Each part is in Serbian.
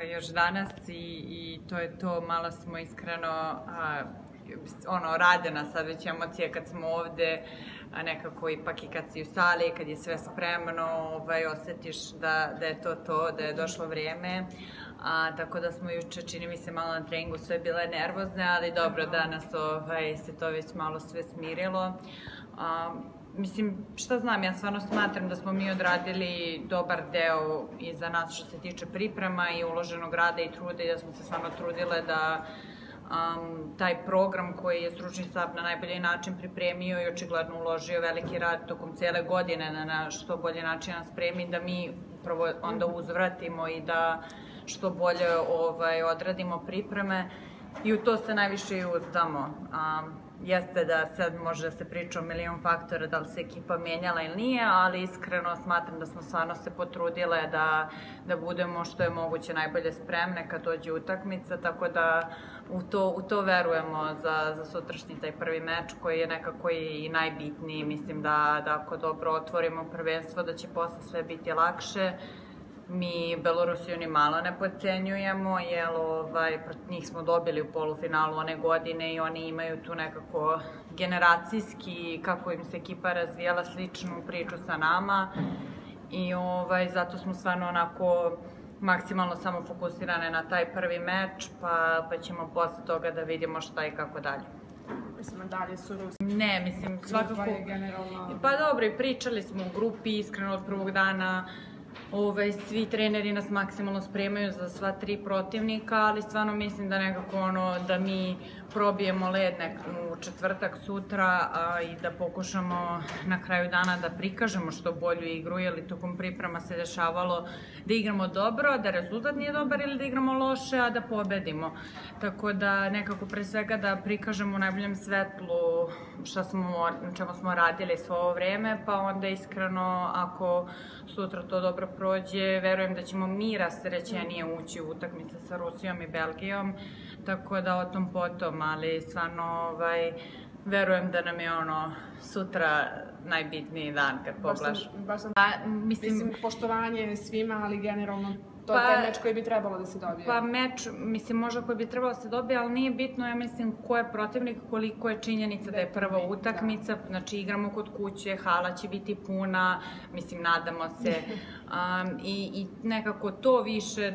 još danas i to je to, malo smo iskreno, rade nas sad već emocije kad smo ovde, nekako ipak i kad si u sali, kad je sve spremno, osjetiš da je to, da je došlo vrijeme. Tako da smo juče, čini mi se, malo na treningu sve bile nervozne, ali dobro, danas se to već malo sve smirilo. Mislim, šta znam, ja stvarno smatram da smo mi odradili dobar deo i za nas što se tiče priprema i uloženog rada i truda i da smo se stvarno trudile da taj program koji je stručni štab na najbolji način pripremio i očigledno uložio veliki rad tokom cele godine na što bolji način nas spremi, da mi upravo onda uzvratimo i da što bolje odradimo pripreme i u to se najviše i uzdamo. Jeste da sad može da se priča o milion faktora da li se ekipa menjala ili nije, ali iskreno smatram da smo stvarno se potrudile da budemo što je moguće najbolje spremne kad dođe utakmica, tako da u to verujemo za sutrašnji taj prvi meč koji je nekako i najbitniji. Mislim da ako dobro otvorimo prvenstvo da će posle sve biti lakše. Mi Belorusiju ni malo ne podcenjujemo, jer protiv njih smo dobili u polufinalu one godine i oni imaju tu nekako generacijski, kako im se ekipa razvijala, sličnu priču sa nama i zato smo stvarno onako maksimalno samo fokusirane na taj prvi meč, pa ćemo posle toga da vidimo šta i kako dalje. Mislim, dalje su Rusi. Ne, mislim, svakako... Grupa je generalno... Pa dobro, i pričali smo u grupi, iskreno od prvog dana. Svi treneri nas maksimalno spremaju za sva tri protivnika, ali stvarno mislim da nekako da mi probijemo led u četvrtak sutra i da pokušamo na kraju dana da prikažemo što bolju igru, jer tokom priprema se dešavalo da igramo dobro, da rezultat nije dobar ili da igramo loše, a da pobedimo. Tako da nekako pre svega da prikažemo u najboljem svetlu na čemu smo radili svo ovo vreme, pa onda iskreno ako sutra to dobro prođe, verujem da ćemo mi rasterećenije ući u utakmice sa Rusijom i Belgijom, tako da o tom potom, ali stvarno verujem da nam je sutra najbitniji dan kad pogledaš. Mislim, poštovanje svima, ali generalno to je taj meč koji bi trebalo da se dobije. Pa meč, mislim, možda koji bi trebalo da se dobije, ali nije bitno, ja mislim, ko je protivnik, koliko je činjenica da je prva utakmica, znači igramo kod kuće, hala će biti puna, mislim, nadamo se, i nekako to više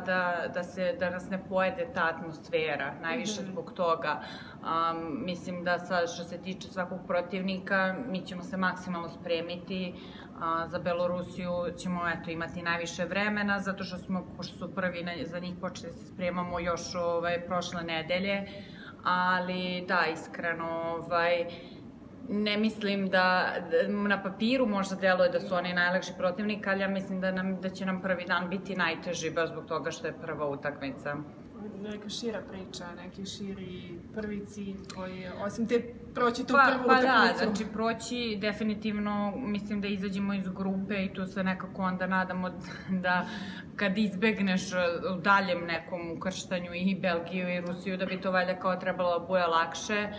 da nas ne pojede ta atmosfera, najviše zbog toga. Mislim da sad što se tiče svakog protivnika, mi ćemo se maksimalno spremiti. Za Belorusiju ćemo imati najviše vremena, zato što pošto su prvi za njih počeli se spremamo još prošle nedelje, ali da, iskreno, ne mislim da na papiru možda deluje da su oni najlakši protivnik, ali ja mislim da će nam prvi dan biti najteži, baš zbog toga što je prva utakmica. Neka šira priča, neki širi prvi cilj koji je, osim te proći tu prvu utakmicu. Pa da, znači proći definitivno, mislim da izađemo iz grupe i tu se nekako onda nadamo da kad izbegneš u daljem nekom ukrštanju i Belgiju i Rusiju, da bi to valjda kao trebalo da bude lakše.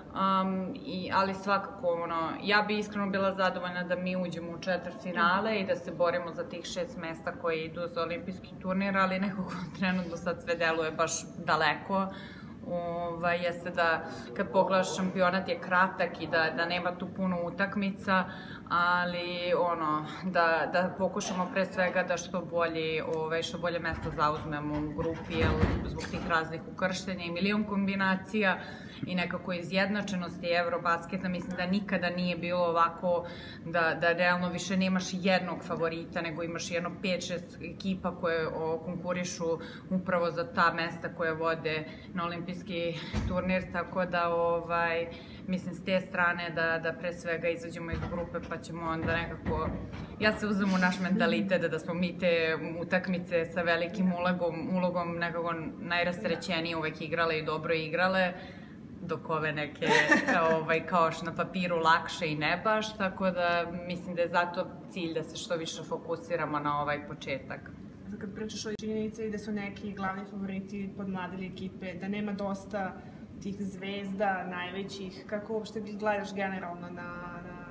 Ali svakako, ja bi iskreno bila zadovoljna da mi uđemo u četvrtfinale i da se borimo za tih 6 mesta koji idu za olimpijski turnir, ali nekako trenutno sad sve deluje baš daleko. Jeste da kad pogledaš šampionat je kratak i da nema tu puno utakmica, ali da pokušamo pre svega da što bolje mesto zauzmemo u grupi, jer zbog tih raznih ukrštenja i milion kombinacija i nekako izjednačenosti Eurobasketa, mislim da nikada nije bilo ovako da realno više nemaš jednog favorita, nego imaš jedno 5-6 ekipa koje konkurišu upravo za ta mesta koje vode na olimpijski turnir, tako da mislim s te strane da pre svega izađemo iz grupe pa ćemo onda nekako, ja se uzem u naš mentalitet da smo mi te utakmice sa velikim ulogom nekako najrasterećenije uvek igrale i dobro igrale, dok ove neke kao na papiru lakše i ne baš, tako da mislim da je zato cilj da se što više fokusiramo na ovaj početak. Kad pričaš o činjenici da su neki glavni favoriti podmladili ekipe, da nema dosta tih zvezda najvećih, kako uopšte gledaš generalno na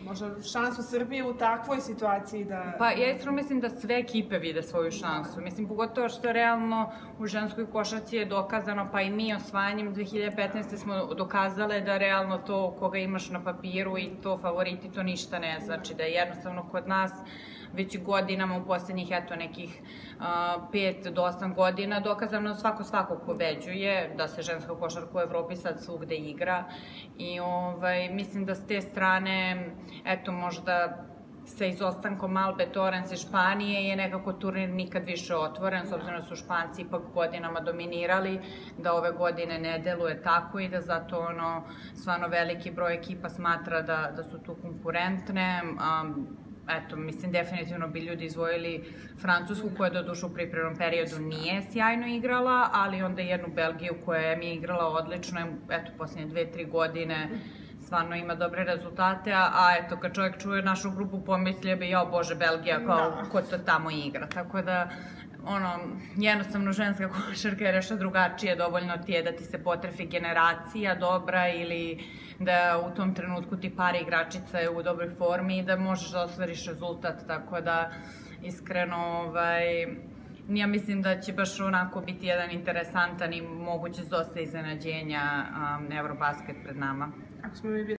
možda šansu Srbije u takvoj situaciji da... Pa ja iskreno mislim da sve ekipe vide svoju šansu. Mislim, pogotovo što realno u ženskoj košarci je dokazano, pa i mi osvajanjem 2015. smo dokazale da realno to koga imaš na papiru i to favoriti, to ništa ne znači. Da je jednostavno kod nas već godinama u poslednjih, eto, nekih 5 do 8 godina dokazano svako svakog pobeđuje, da se ženska košarka u Evropi sad svugde igra i mislim da s te strane, eto, možda sa izostankom Albe Torrens i Španije je nekako turnir nikad više otvoren, s obzirom da su Španci ipak godinama dominirali, da ove godine ne deluje tako i da zato stvarno veliki broj ekipa smatra da su tu konkurentne. Eto, mislim, definitivno bi ljudi izvojili Francusku, koja do duše u pripremnom periodu nije sjajno igrala, ali onda jednu Belgiju koja mi je igrala odlično, eto, posljednje 2-3 godine stvarno ima dobre rezultate, a eto, kad čovjek čuje našu grupu pomislio bi, jao Bože, Belgija, kao ko to tamo igra, tako da jednostavno ženska košarka je nešto drugačije, dovoljno ti je da ti se potrefi generacija dobra ili da u tom trenutku ti para igračica je u dobroj formi i da možeš da ostvariš rezultat, tako da iskreno ja mislim da će baš onako biti jedan interesantan i moguće dosta iznenađenja Eurobasket pred nama. Ako smo mi